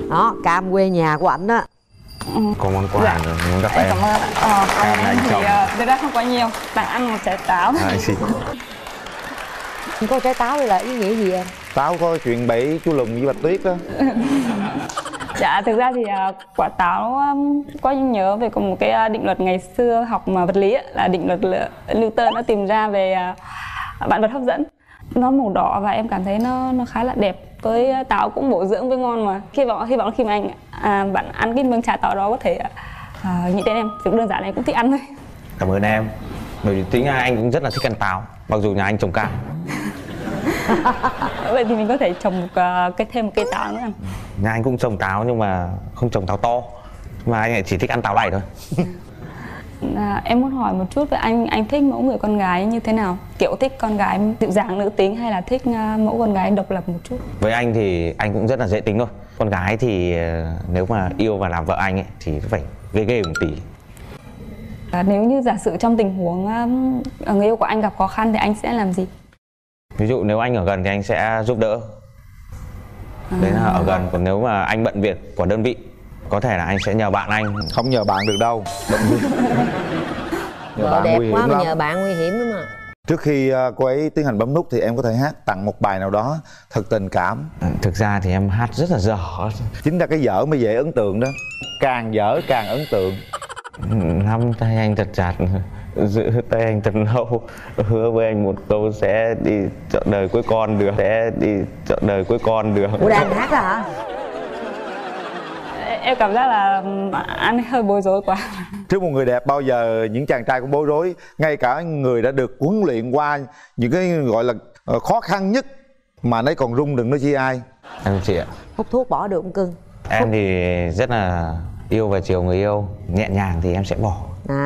Đó, cam quê nhà của ảnh á. Có món quà rồi, muốn gặp em. Cảm ơn ạ. Cam anh thì chồng. thực ra không quá nhiều, bạn ăn một trái táo. Anh xin. Có trái táo đây là ý nghĩa gì em? Táo có chuyện bẫy chú Lùn với Bạch Tuyết đó. Dạ, thực ra thì quả táo có nhớ về một cái định luật ngày xưa học mà vật lý ấy, là định luật Newton nó tìm ra về vạn vật hấp dẫn. Nó màu đỏ và em cảm thấy nó khá là đẹp. Với táo cũng bổ dưỡng với ngon mà. Hy vọng khi mà bạn ăn cái miếng trái táo đó có thể nghĩ đến em. Việc đơn giản này cũng thích ăn thôi. Cảm ơn em. Bởi vì tính anh cũng rất là thích ăn táo, mặc dù nhà anh trồng cam. Vậy thì mình có thể trồng thêm một cây táo nữa. Nhà anh cũng trồng táo nhưng mà không trồng táo to, mà anh lại chỉ thích ăn táo này thôi. Em muốn hỏi một chút về anh thích mẫu người con gái như thế nào? Kiểu thích con gái dịu dàng nữ tính hay là thích mẫu con gái độc lập một chút? Với anh thì anh cũng rất là dễ tính thôi. Con gái thì nếu mà yêu và làm vợ anh ấy thì phải ghê ghê một tí. Nếu như giả sử trong tình huống người yêu của anh gặp khó khăn thì anh sẽ làm gì? Ví dụ nếu anh ở gần thì anh sẽ giúp đỡ. Đấy là ở gần. Còn nếu mà anh bận việc của đơn vị, có thể là anh sẽ nhờ bạn anh. Không nhờ bạn được đâu. Nhờ bạn đẹp nguy hiểm quá mà lắm. nhờ bạn nguy hiểm lắm mà. Trước khi cô ấy tiến hành bấm nút thì em có thể hát tặng một bài nào đó thật tình cảm. Thực ra thì em hát rất là dở. Chính ra cái dở mới dễ ấn tượng đó. Càng dở càng ấn tượng. Nắm tay anh thật chặt, giữ tay anh thật lâu, hứa với anh một câu sẽ đi trọn đời cuối con đường, sẽ đi trọn đời cuối con đường. Ủa đang hát đó hả? Em cảm giác là anh hơi bối rối quá. Trước một người đẹp bao giờ những chàng trai cũng bối rối. Ngay cả người đã được huấn luyện qua những cái gọi là khó khăn nhất mà nấy còn run đừng nói chi ai. Em chị ạ. Hút thuốc bỏ được không cưng? Em thì rất là yêu và chiều người yêu. Nhẹ nhàng thì em sẽ bỏ.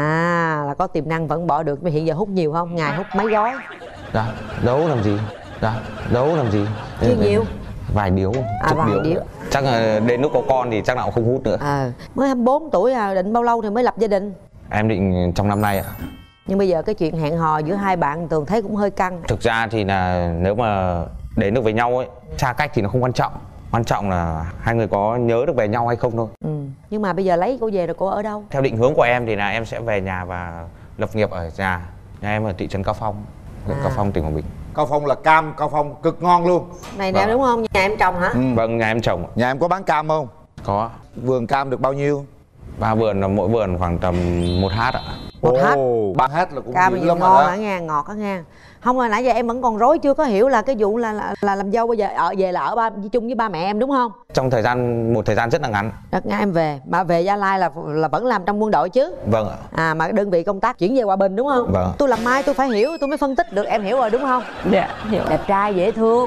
À, là có tiềm năng vẫn bỏ được. Mà hiện giờ hút nhiều không? Ngày hút mấy gói? Dạ, đấu làm gì? Dạ, đấu làm gì? Chưa nhiều. Vài điếu. Vài điếu. Chắc là đến lúc có con thì chắc nào cũng không hút nữa. Mới 24 tuổi à, định bao lâu thì mới lập gia đình? Em định trong năm nay ạ. Nhưng bây giờ cái chuyện hẹn hò giữa hai bạn Tường thấy cũng hơi căng. Thực ra thì là nếu mà đến được với nhau ấy, xa cách thì nó không quan trọng. Quan trọng là hai người có nhớ được về nhau hay không thôi. Nhưng mà bây giờ lấy cô về rồi cô ở đâu? Theo định hướng của em thì là em sẽ về nhà và lập nghiệp ở nhà. Nhà em ở thị trấn Cao Phong, huyện Cao Phong, tỉnh Quảng Bình. Cao Phong là cam, Cao Phong cực ngon luôn. Này nè, đúng không? Nhà em trồng hả? Vâng, nhà em trồng. Nhà em có bán cam không? Có. Vườn cam được bao nhiêu? 3 vườn, là mỗi vườn khoảng tầm 1 hát ạ. 1 hát? 3 hát là cũng cam dữ lắm ngon rồi hả nghe, ngọt hả nghe. Không, rồi nãy giờ em vẫn còn rối chưa có hiểu là cái vụ là làm dâu bây giờ về là ở chung với ba mẹ em đúng không? Trong một thời gian rất là ngắn. Đợt ngay em về, mà về Gia Lai là vẫn làm trong quân đội chứ? Vâng ạ. Mà đơn vị công tác chuyển về Hòa Bình đúng không? Vâng. Tôi làm mai tôi phải hiểu, tôi mới phân tích được, em hiểu rồi đúng không? Dạ, hiểu. Đẹp trai dễ thương.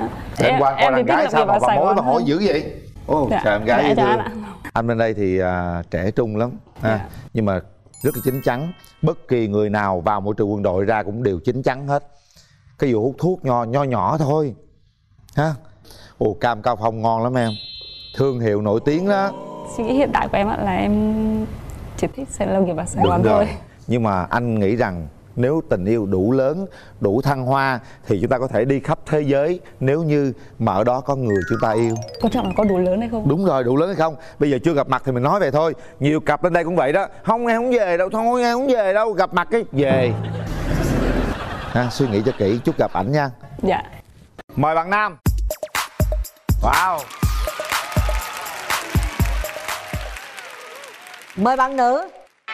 Em qua coi đàn gái sao mà bà mối mà hỏi dữ vậy? Dạ, trời em gái dễ thương. ạ. Anh bên đây thì trẻ trung lắm ha. Nhưng mà rất là chín chắn. Bất kỳ người nào vào môi trường quân đội ra cũng đều chín chắn hết. Cái vụ hút thuốc nho nhỏ thôi ha. Cam Cao Phong ngon lắm em. Thương hiệu nổi tiếng đó. Suy nghĩ hiện tại của em là em chỉ thích làm nghiệp ở Sài Gòn thôi. Nhưng mà anh nghĩ rằng nếu tình yêu đủ lớn, đủ thăng hoa thì chúng ta có thể đi khắp thế giới nếu như mà ở đó có người chúng ta yêu. Quan trọng là có đủ lớn hay không? Đúng rồi, đủ lớn hay không. Bây giờ chưa gặp mặt thì mình nói vậy thôi. Nhiều cặp lên đây cũng vậy đó. Không, em không về đâu, thôi em không về đâu. Gặp mặt cái về. Suy nghĩ cho kỹ, chút gặp ảnh nha. Dạ. Mời bạn nam. Wow. Mời bạn nữ.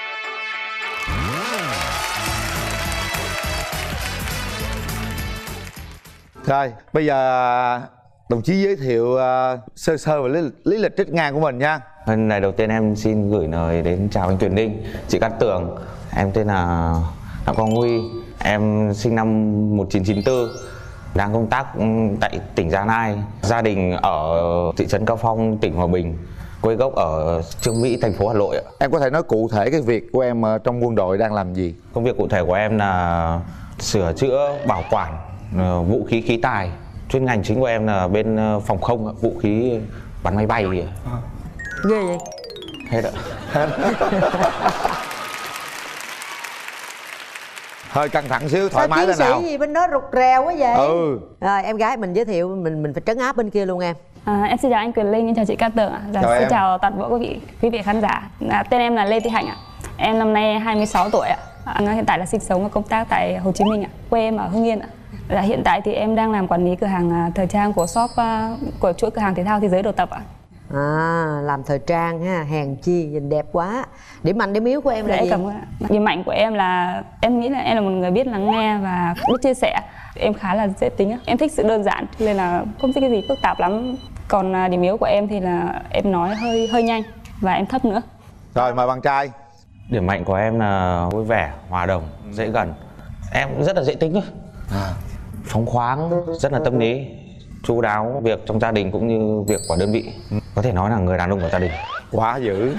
Rồi, bây giờ đồng chí giới thiệu sơ sơ về lý lịch trích ngang của mình nha. Lần đầu tiên em xin gửi lời đến chào anh Tuyền Ninh, chị Cát Tường. Em tên là Đặng Quang Huy. Em sinh năm 1994, đang công tác tại tỉnh Gia Lai. Gia đình ở thị trấn Cao Phong, tỉnh Hòa Bình. Quê gốc ở Chương Mỹ, thành phố Hà Nội. Em có thể nói cụ thể cái việc của em trong quân đội đang làm gì? Công việc cụ thể của em là sửa chữa, bảo quản vũ khí khí tài. Chuyên ngành chính của em là bên phòng không, vũ khí bắn máy bay. Ghê vậy? Hết ạ. hơi căng thẳng xíu, thoải mái chiến thế nào? sĩ gì bên đó rụt rèo quá vậy? Ừ. Rồi em gái mình giới thiệu, mình phải trấn áp bên kia luôn em. Em xin chào anh Quyền Linh, em chào chị Cát Tường ạ. Chào Xin em. chào toàn bộ quý vị khán giả. Tên em là Lê Thị Hạnh ạ. Em năm nay 26 tuổi ạ. Hiện tại là sinh sống và công tác tại Hồ Chí Minh ạ. Quê em ở Hưng Yên ạ. Hiện tại thì em đang làm quản lý cửa hàng thời trang của shop của chuỗi cửa hàng thể thao Thế Giới Đồ Tập ạ. Làm thời trang ha, hèn chi nhìn đẹp quá. Điểm mạnh điểm yếu của em là gì? Cảm ơn ạ. Điểm mạnh của em là em nghĩ là em là một người biết lắng nghe và biết chia sẻ. Em khá là dễ tính, em thích sự đơn giản nên là không thích cái gì phức tạp lắm. Còn điểm yếu của em thì là em nói hơi nhanh và em thấp nữa. Rồi mời bạn trai. Điểm mạnh của em là vui vẻ, hòa đồng, dễ gần. Em cũng rất là dễ tính thôi. Phóng khoáng, rất là tâm lý, chu đáo việc trong gia đình cũng như việc của đơn vị. Có thể nói là người đàn ông của gia đình. Quá dữ.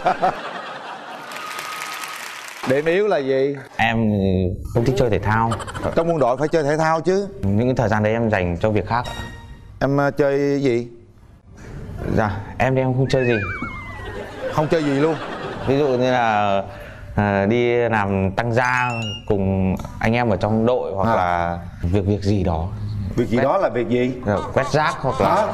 Điểm yếu là gì? Em không thích chơi thể thao. Trong quân đội phải chơi thể thao chứ. Những thời gian đấy em dành cho việc khác. Em chơi gì? Dạ, em không chơi gì. Không chơi gì luôn? Ví dụ như là đi làm tăng gia cùng anh em ở trong đội, hoặc là việc gì đó. Việc gì đó là việc gì? Quét rác hoặc là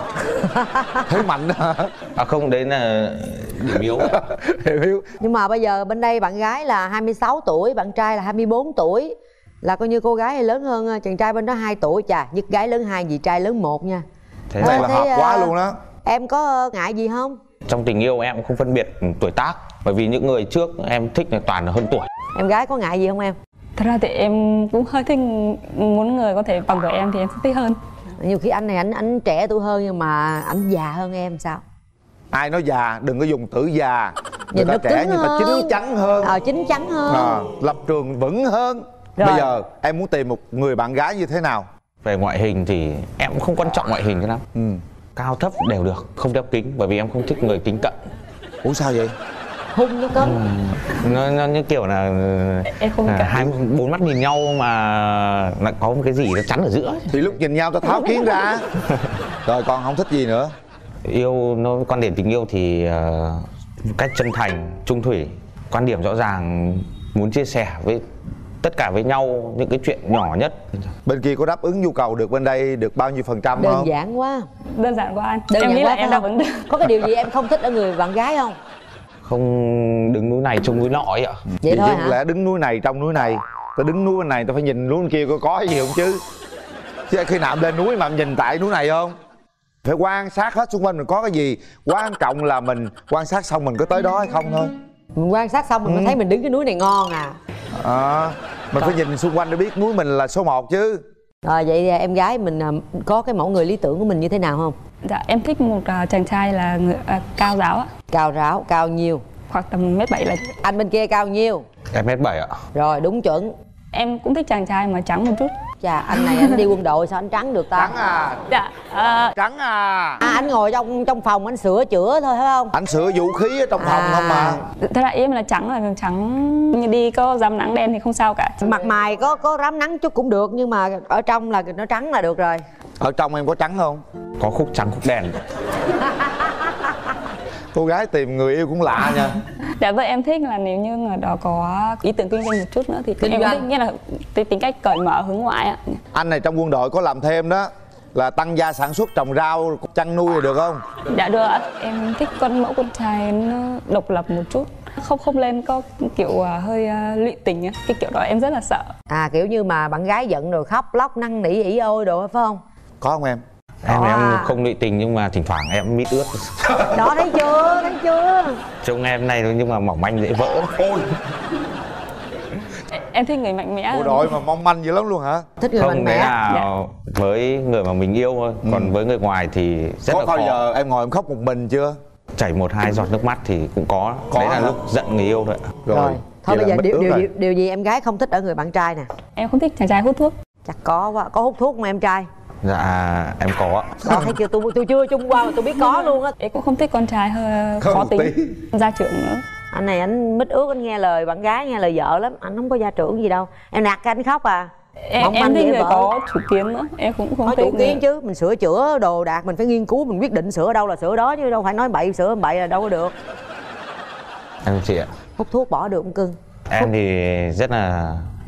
Thế mạnh hả? không, đấy là điểm yếu. Điểm yếu. Nhưng mà bây giờ bên đây bạn gái là 26 tuổi, bạn trai là 24 tuổi. Là coi như cô gái hay lớn hơn chàng trai bên đó 2 tuổi. Chà, nhất gái lớn 2, dì trai lớn 1 nha. Thế Này là hợp quá luôn đó. Em có ngại gì không? Trong tình yêu em cũng không phân biệt tuổi tác, bởi vì những người trước em thích là toàn là hơn tuổi. Em gái có ngại gì không em? Thật ra thì em cũng hơi thích muốn người có thể bằng tuổi em thì em thích hơn. Nhiều khi anh này anh trẻ tuổi hơn nhưng mà anh già hơn em sao? Ai nói già, đừng có dùng từ già. Người Nhìn ta nó trẻ cứng nhưng mà chín hơn. chắn hơn. Chín chắn hơn. Lập trường vững hơn. Rồi. Bây giờ em muốn tìm một người bạn gái như thế nào? Về ngoại hình thì em cũng không quan trọng ngoại hình cho lắm. Cao thấp đều được, không đeo kính, bởi vì em không thích người kính cận. Ủa sao vậy? Hung nó cấn. Nó như kiểu là Em không hai bốn mắt nhìn nhau mà lại có một cái gì nó chắn ở giữa. Thì lúc nhìn nhau ta tháo kiến ra. Rồi con không thích gì nữa? Yêu nó quan điểm tình yêu thì cách chân thành, trung thủy, quan điểm rõ ràng, muốn chia sẻ với tất cả với nhau những cái chuyện nhỏ nhất. Bên kia có đáp ứng nhu cầu được bên đây được bao nhiêu % không? Đơn giản quá. Đơn giản quá anh. Đơn Em giản nghĩ quá là phải em đáp không? ứng được. Có cái điều gì em không thích ở người bạn gái không? Không đứng núi này trông núi nọ ấy ạ. Vậy Vậy thôi chứ hả? không lẽ đứng núi này trong núi này. Tôi đứng núi bên này tôi phải nhìn núi bên kia có gì không chứ. Chứ khi nào em lên núi mà em nhìn tại núi này không? Phải quan sát hết xung quanh mình có cái gì. Quan trọng là mình quan sát xong mình có tới đó hay không thôi. Mình quan sát xong mình mới thấy mình đứng cái núi này ngon à. Mình phải nhìn xung quanh để biết núi mình là số 1 chứ. Rồi vậy em gái mình có cái mẫu người lý tưởng của mình như thế nào không? Dạ em thích một chàng trai là người, cao ráo ạ. Cao ráo, cao nhiêu? Khoảng tầm 1m7 là. Anh bên kia cao nhiêu? Em mét 7 ạ. Rồi đúng chuẩn. Em cũng thích chàng trai mà trắng một chút. Chà, anh này anh đi quân đội sao anh trắng được ta? Trắng à? Dạ Trắng à? Anh ngồi trong phòng anh sửa chữa thôi phải không? Anh sửa vũ khí ở trong phòng không mà. Thế là ý em là trắng như đi có dám nắng đen thì không sao cả. Mặt mày có rám nắng chút cũng được nhưng mà ở trong là nó trắng là được rồi. Ở trong em có trắng không? Có khúc trắng khúc đen. Cô gái tìm người yêu cũng lạ nha. Dạ vậy em thích là nếu như người đó có ý tưởng kinh doanh một chút nữa thì Kinh em doanh. cũng thích, nghĩa là tính cách cởi mở hướng ngoại ạ. Anh này trong quân đội có làm thêm đó, là tăng gia sản xuất trồng rau chăn nuôi được không? Dạ được ạ. Em thích mẫu con trai nó độc lập một chút, không lên có kiểu hơi lụy tình á, cái kiểu đó em rất là sợ. Kiểu như mà bạn gái giận rồi khóc lóc năn nỉ ỉ ôi đồ phải không? Có không em? Em không lụy tình nhưng mà thỉnh thoảng em mít ướt. Đó thấy chưa? Trông em này nhưng mà mỏng manh dễ vỡ. Em thích người mạnh mẽ. Bộ đội mà mong manh dữ lắm luôn hả? Thích người mạnh Không, đấy mẽ. là với người mà mình yêu thôi. Còn với người ngoài thì rất Có là bao khó. giờ em ngồi em khóc một mình chưa? Chảy 1-2 giọt nước mắt thì cũng có. Đấy là hả? lúc giận người yêu thôi ạ. Rồi. Thôi vậy bây giờ là mít ướt rồi. điều gì em gái không thích ở người bạn trai nè? Em không thích chàng trai hút thuốc. Chắc có quá. Có hút thuốc không em trai? Dạ em có ạ. Đó thấy chưa, tôi chưa chung qua mà tôi biết có luôn á. Em cũng không thích con trai hơi Không khó một tính, tí. gia trưởng nữa. Anh này anh mít ướt, anh nghe lời bạn gái nghe lời vợ lắm, anh không có gia trưởng gì đâu. Em nạt cái anh khóc à? Mong Em manh thích dễ người vỡ. có chủ kiến nữa, em cũng không Có thích chủ kiến chứ, mình sửa chữa đồ đạc mình phải nghiên cứu, mình quyết định sửa ở đâu là sửa ở đó chứ đâu phải nói bậy sửa bậy là đâu có được. Em chị ạ. Hút thuốc bỏ được không cưng? Em thì rất là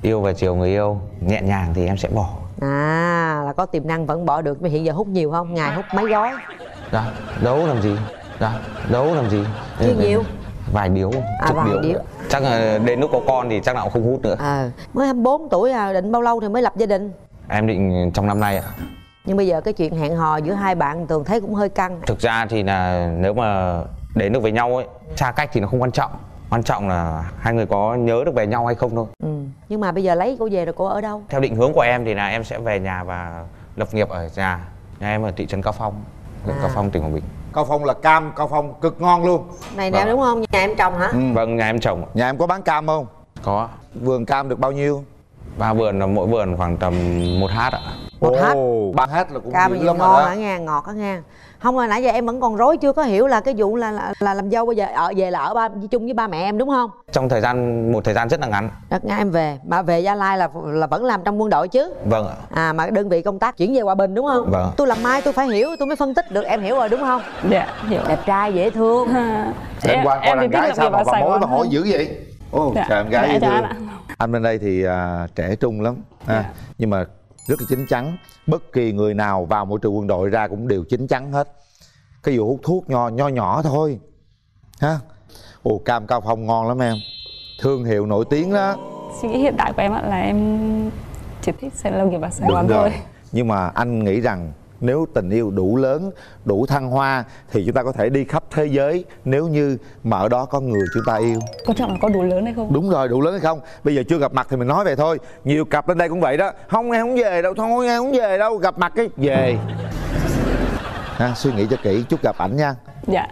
Yêu và chiều người yêu nhẹ nhàng thì em sẽ bỏ. À, là có tiềm năng vẫn bỏ được. Mà hiện giờ hút nhiều không? Ngày hút mấy gói? Dạ, đấu làm gì? Dạ, đấu làm gì? Chứ nhiều? Vài điếu, vài điếu. Chắc là đến lúc có con thì chắc nào cũng không hút nữa. Mới 24 tuổi à, định bao lâu thì mới lập gia đình? Em định trong năm nay ạ. Nhưng bây giờ cái chuyện hẹn hò giữa hai bạn Tường thấy cũng hơi căng. Thực ra thì là nếu mà đến được với nhau ấy, xa cách thì nó không quan trọng. Quan trọng là hai người có nhớ được về nhau hay không thôi. Nhưng mà bây giờ lấy cô về rồi cô ở đâu? Theo định hướng của em thì là em sẽ về nhà và lập nghiệp ở nhà em ở thị trấn Cao Phong, huyện Cao Phong, tỉnh Quảng Bình. Cao Phong là cam Cao Phong cực ngon luôn. Này nè, đúng không? Nhà em trồng hả? Vâng, nhà em trồng. Nhà em có bán cam không? Có. Vườn cam được bao nhiêu? 3 vườn, là mỗi vườn khoảng tầm 1 hát ạ. 1 hát? 3 hát là cũng cam dữ lắm ngon rồi hả nghe, ngọt hả nghe. Không, rồi nãy giờ em vẫn còn rối chưa có hiểu là cái vụ là làm dâu bây giờ về là ở chung với ba mẹ em đúng không? Trong một thời gian rất là ngắn. Đợt ngày em về, mà về Gia Lai là vẫn làm trong quân đội chứ? Vâng ạ. Mà đơn vị công tác chuyển về Hòa Bình đúng không? Vâng. Tôi làm mai tôi phải hiểu, tôi mới phân tích được, em hiểu rồi đúng không? Dạ, hiểu. Đẹp trai dễ thương. Em qua coi đàn gái sao mà bà mối bà hỏi dữ vậy? Dạ, trời, em gái dễ thương. ạ. Anh bên đây thì trẻ trung lắm nhưng mà rất là chín chắn. Bất kỳ người nào vào môi trường quân đội ra cũng đều chín chắn hết. Cái vụ hút thuốc nho nhỏ thôi ha. Cam Cao Phong ngon lắm em, thương hiệu nổi tiếng đó. Suy nghĩ hiện tại của em là em chỉ thích làm nghiệp ở Sài Gòn thôi. Nhưng mà anh nghĩ rằng nếu tình yêu đủ lớn, đủ thăng hoa thì chúng ta có thể đi khắp thế giới nếu như mà ở đó có người chúng ta yêu. Quan trọng là có đủ lớn hay không? Đúng rồi, đủ lớn hay không. Bây giờ chưa gặp mặt thì mình nói vậy thôi. Nhiều cặp lên đây cũng vậy đó. Không, em không về đâu, thôi em không về đâu. Gặp mặt cái về. Suy nghĩ cho kỹ, chút gặp ảnh nha. Dạ.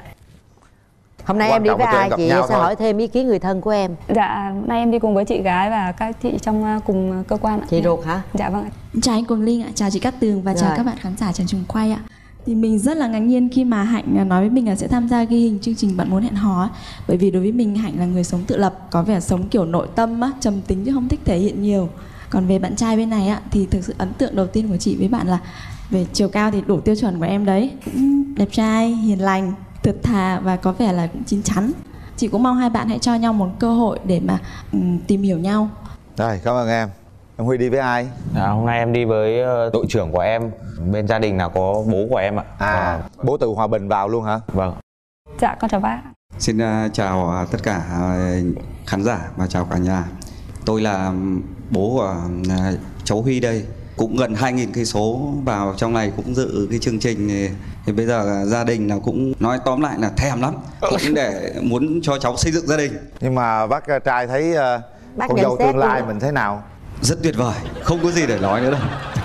Hôm nay em đi với ai chị sẽ hỏi thêm ý kiến người thân của em. Dạ, nay em đi cùng với chị gái và các chị trong cùng cơ quan ạ. Chị ruột hả? Dạ vâng ạ. Chào anh Quỳnh Linh ạ, chào chị Cát Tường và chào các bạn khán giả trên trường quay ạ. Thì mình rất là ngạc nhiên khi mà Hạnh nói với mình là sẽ tham gia ghi hình chương trình Bạn Muốn Hẹn Hò. Bởi vì đối với mình Hạnh là người sống tự lập, có vẻ sống kiểu nội tâm á, trầm tính chứ không thích thể hiện nhiều. Còn về bạn trai bên này á, thì thực sự ấn tượng đầu tiên của chị với bạn là về chiều cao thì đủ tiêu chuẩn của em đấy. Đẹp trai, hiền lành, thật thà và có vẻ là cũng chín chắn. Chị cũng mong hai bạn hãy cho nhau một cơ hội để mà tìm hiểu nhau. Rồi, cảm ơn em. Em Huy đi với ai? Hôm nay em đi với đội trưởng của em. Bên gia đình là có bố của em ạ. Bố từ Hòa Bình vào luôn hả? Vâng. Dạ, con chào bác. Xin chào tất cả khán giả và chào cả nhà. Tôi là bố của cháu Huy đây. Cũng gần 2.000 cây số vào trong này cũng dự cái chương trình. Thì bây giờ gia đình là cũng nói tóm lại là thèm lắm, cũng để muốn cho cháu xây dựng gia đình. Nhưng mà bác trai thấy con dâu tương lai mình thế nào? Rất tuyệt vời, không có gì để nói nữa đâu.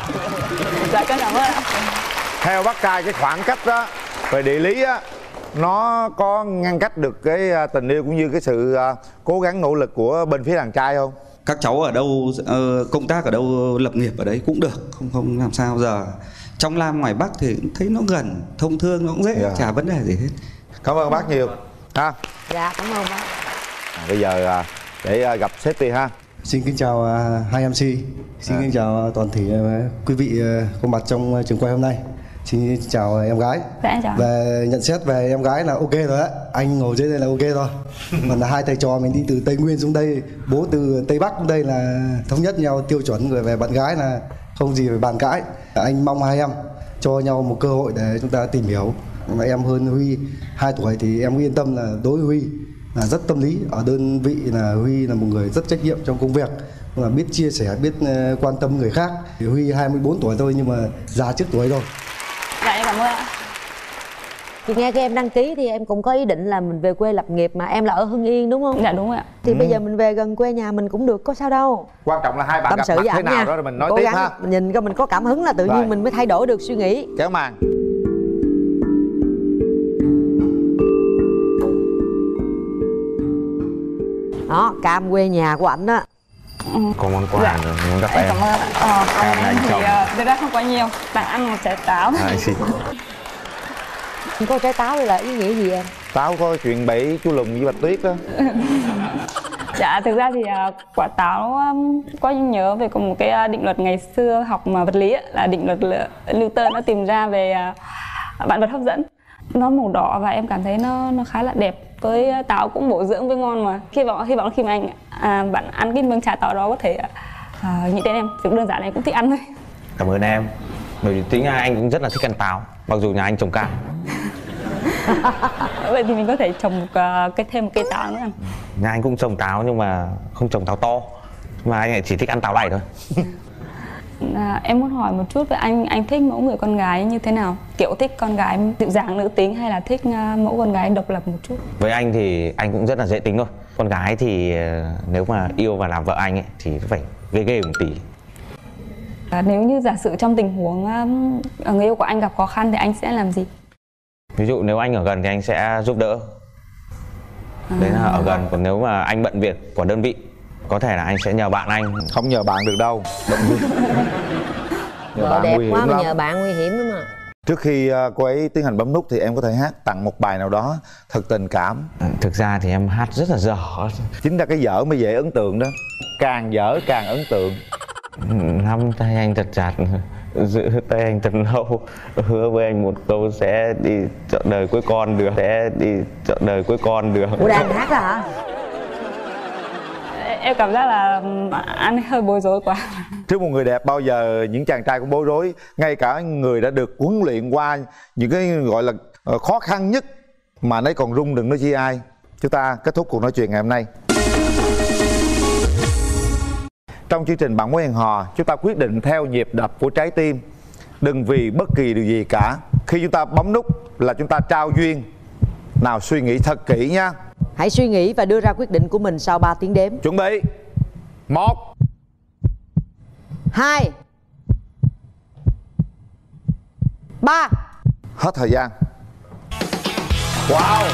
Dạ, con cảm ơn ạ. Theo bác trai cái khoảng cách đó về địa lý á, nó có ngăn cách được cái tình yêu cũng như cái sự cố gắng nỗ lực của bên phía đàn trai không? Các cháu ở đâu công tác ở đâu, lập nghiệp ở đấy cũng được, không làm sao. Giờ trong Nam ngoài Bắc thì thấy nó gần, thông thương nó cũng dễ, chả vấn đề gì hết. Cảm ơn bác nhiều ha. Dạ, cảm ơn bác. Bây giờ để gặp sếp đi ha. Xin kính chào hai MC, xin kính chào toàn thể quý vị có mặt trong trường quay hôm nay. Xin chào em gái. Dạ, em chào. Về nhận xét về em gái là ok rồi á, anh ngồi dưới đây là ok rồi. Còn là hai thầy trò mình đi từ Tây Nguyên xuống đây, bố từ Tây Bắc xuống đây là thống nhất nhau tiêu chuẩn rồi, về bạn gái là không gì phải bàn cãi. Anh mong hai em cho nhau một cơ hội để chúng ta tìm hiểu. Mà em hơn Huy 2 tuổi thì em yên tâm là đối với Huy là rất tâm lý. Ở đơn vị là Huy là một người rất trách nhiệm trong công việc, là biết chia sẻ, biết quan tâm người khác. Thì Huy 24 tuổi thôi nhưng mà già trước tuổi rồi. Dạ, em cảm ơn ạ. Chị nghe cái em đăng ký thì em cũng có ý định là mình về quê lập nghiệp, mà em là ở Hưng Yên đúng không? Dạ đúng rồi ạ. Thì bây giờ mình về gần quê nhà mình cũng được, có sao đâu. Quan trọng là hai bạn Tâm gặp sự mặt với thế ảnh nào nha. đó rồi mình nói Cố tiếp gắng, ha. mình nhìn coi mình có cảm hứng là tự nhiên Rồi. mình mới thay đổi được suy nghĩ. Kéo màn. Đó, cam quê nhà của ảnh á. Có món quà rồi, muốn gặp Em em. cảm ơn ạ. Em là anh Thì chồng. thực ra không quá nhiều, bạn ăn một trái táo. Anh xin. Có trái táo đây là ý nghĩa gì em? Táo có chuyện bẫy chú Lùng với Bạch Tuyết đó. Dạ, thực ra thì quả táo có nhớ về một cái định luật ngày xưa học mà vật lý ấy, là định luật Newton nó tìm ra về vạn vật hấp dẫn. Nó màu đỏ và em cảm thấy nó khá là đẹp. Với táo cũng bổ dưỡng với ngon mà. Hy vọng khi mà bạn ăn cái miếng trà táo đó có thể Nghĩ tên em, cũng đơn giản em cũng thích ăn thôi. Cảm ơn em. Bởi vì tính anh cũng rất là thích ăn táo, mặc dù nhà anh trồng cam. Vậy thì mình có thể trồng thêm một cây táo nữa. Nhà anh cũng trồng táo nhưng mà không trồng táo to, mà anh lại chỉ thích ăn táo này thôi. Em muốn hỏi một chút về anh thích mẫu người con gái như thế nào? Kiểu thích con gái dịu dàng nữ tính hay là thích mẫu con gái độc lập một chút? Với anh thì anh cũng rất là dễ tính thôi. Con gái thì nếu mà yêu và làm vợ anh ấy thì phải ghê ghê một tí. Nếu như giả sử trong tình huống người yêu của anh gặp khó khăn thì anh sẽ làm gì? Ví dụ nếu anh ở gần thì anh sẽ giúp đỡ. Đấy là ở gần, còn nếu mà anh bận việc của đơn vị, có thể là anh sẽ nhờ bạn anh. Không nhờ bạn được đâu. Nhờ bạn đẹp nguy hiểm quá mà lắm. nhờ bạn nguy hiểm lắm mà. Trước khi cô ấy tiến hành bấm nút thì em có thể hát tặng một bài nào đó thật tình cảm. Thực ra thì em hát rất là dở. Chính ra cái dở mới dễ ấn tượng đó. Càng dở càng ấn tượng. Nắm tay anh thật chặt, giữ tay anh thật lâu, hứa với anh một câu sẽ đi trọn đời cuối con đường, sẽ đi trọn đời cuối con đường. Ủa đang hát đó hả? Em cảm giác là anh hơi bối rối quá. Trước một người đẹp bao giờ những chàng trai cũng bối rối. Ngay cả người đã được huấn luyện qua những cái gọi là khó khăn nhất mà nấy còn run, đừng nói chi ai. Chúng ta kết thúc cuộc nói chuyện ngày hôm nay. Trong chương trình Bạn Muốn Hẹn Hò, chúng ta quyết định theo nhịp đập của trái tim, đừng vì bất kỳ điều gì cả. Khi chúng ta bấm nút là chúng ta trao duyên. Nào, suy nghĩ thật kỹ nha. Hãy suy nghĩ và đưa ra quyết định của mình sau 3 tiếng đếm. Chuẩn bị. 1 2 3. Hết thời gian. Wow,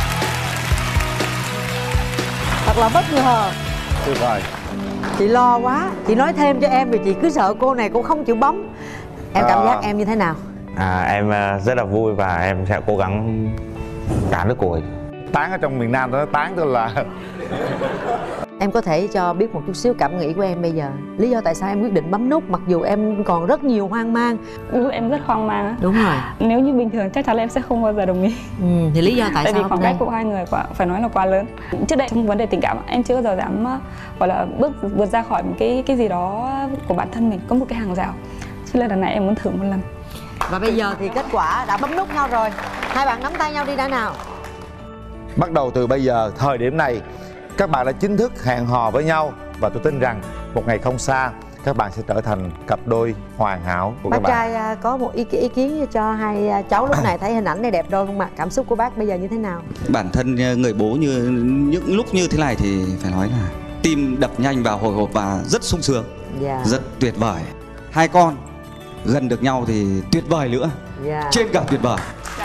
Thật là bất ngờ. tuyệt vời. Chị lo quá, chị nói thêm cho em vì chị cứ sợ cô này cũng không chịu bấm. Em cảm giác em như thế nào? Em rất là vui và em sẽ cố gắng cán được cô ấy. Tán ở trong miền Nam nó tán tức là Em có thể cho biết một chút xíu cảm nghĩ của em bây giờ. Lý do tại sao em quyết định bấm nút mặc dù em còn rất nhiều hoang mang. Đúng, em rất hoang mang á. Đúng rồi. Nếu như bình thường chắc chắn là em sẽ không bao giờ đồng ý. Thì lý do tại Tại sao vì khoảng cách của hai người phải nói là quá lớn. Trước đây trong vấn đề tình cảm em chưa bao giờ dám gọi là vượt ra khỏi một cái gì đó của bản thân mình, có một cái hàng rào. Cho nên lần này em muốn thử một lần. Và bây giờ thì kết quả đã bấm nút nhau rồi. Hai bạn nắm tay nhau đi đã nào. bắt đầu từ bây giờ, thời điểm này, các bạn đã chính thức hẹn hò với nhau. Và tôi tin rằng một ngày không xa, các bạn sẽ trở thành cặp đôi hoàn hảo của các Bác bạn. trai có một ý kiến cho hai cháu lúc này, thấy hình ảnh này đẹp đôi không ạ? Cảm xúc của bác bây giờ như thế nào? Bản thân người bố như những lúc như thế này thì phải nói là tim đập nhanh và hồi hộp và rất sung sướng, rất tuyệt vời. Hai con gần được nhau thì tuyệt vời nữa, trên cả tuyệt vời.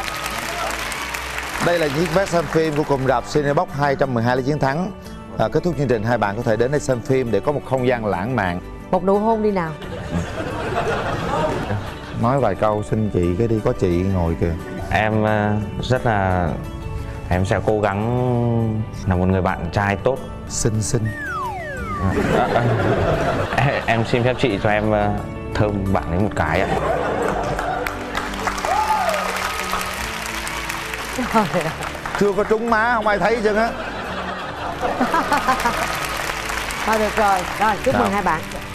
Đây là chiếc vé xem phim của cụm rạp Cinebox 212 Lý Chiến Thắng. Kết thúc chương trình, hai bạn có thể đến đây xem phim để có một không gian lãng mạn. Một nụ hôn đi nào. Nói vài câu xin chị cái đi, có chị ngồi kìa. Em rất là... Em sẽ cố gắng là một người bạn trai tốt. Xinh. Em xin phép chị cho em thơm bạn ấy một cái ạ. Chưa có trúng má, không ai thấy chứ á. Thôi được rồi, chúc mừng hai bạn.